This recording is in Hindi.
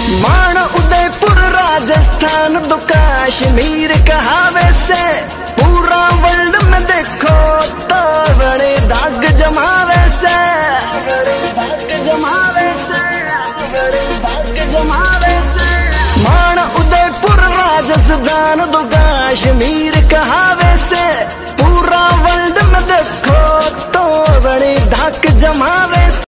मान उदयपुर राजस्थान तो कश्मीर कहावे से पूरा वर्ल्ड में देखो तो बड़े दाग जमावे से, दाग जमावे से, दाग जमावे से। मान उदयपुर राजस्थान तो कश्मीर